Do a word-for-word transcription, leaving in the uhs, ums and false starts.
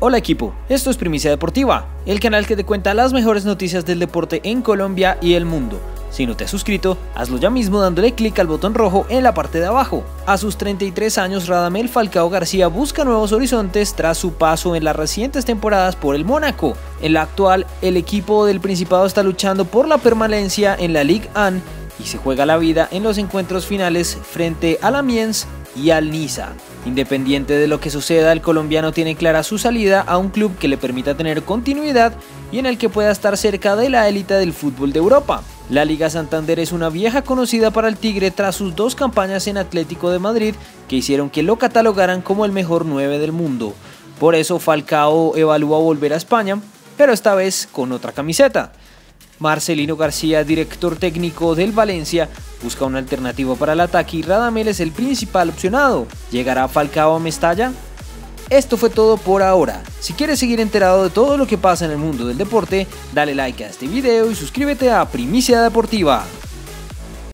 Hola equipo, esto es Primicia Deportiva, el canal que te cuenta las mejores noticias del deporte en Colombia y el mundo. Si no te has suscrito, hazlo ya mismo dándole clic al botón rojo en la parte de abajo. A sus treinta y tres años, Radamel Falcao García busca nuevos horizontes tras su paso en las recientes temporadas por el Mónaco. En la actual, el equipo del Principado está luchando por la permanencia en la Ligue uno y se juega la vida en los encuentros finales frente al Amiens y al Niza. Independiente de lo que suceda, el colombiano tiene clara su salida a un club que le permita tener continuidad y en el que pueda estar cerca de la élite del fútbol de Europa. La Liga Santander es una vieja conocida para el Tigre tras sus dos campañas en Atlético de Madrid que hicieron que lo catalogaran como el mejor nueve del mundo. Por eso Falcao evalúa volver a España, pero esta vez con otra camiseta. Marcelino García, director técnico del Valencia, busca una alternativa para el ataque y Radamel es el principal opcionado. ¿Llegará Falcao a Mestalla? Esto fue todo por ahora. Si quieres seguir enterado de todo lo que pasa en el mundo del deporte, dale like a este video y suscríbete a Primicia Deportiva.